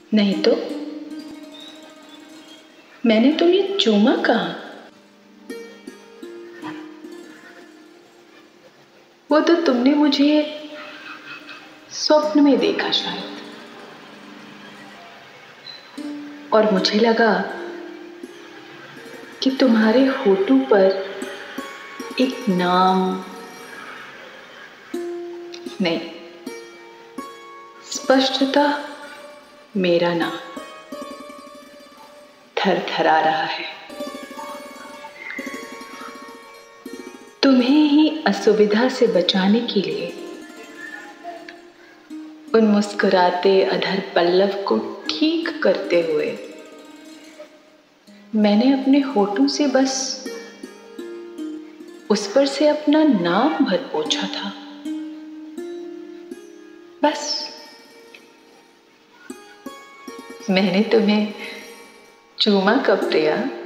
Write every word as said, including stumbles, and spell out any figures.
नहीं तो मैंने तुम्हें चूमा कहाँ? वो तो तुमने मुझे स्वप्न में देखा शायद, और मुझे लगा कि तुम्हारे होठों पर एक नाम, नहीं, स्पष्टतः मेरा नाम थरथरा रहा है। तुम्हें ही असुविधा से बचाने के लिए उन मुस्कुराते अधर पल्लव को ठीक करते हुए मैंने अपने होठों से बस उस पर से अपना नाम भर पोंछा था। बस मैंने तुम्हें चूमा कब प्रिया?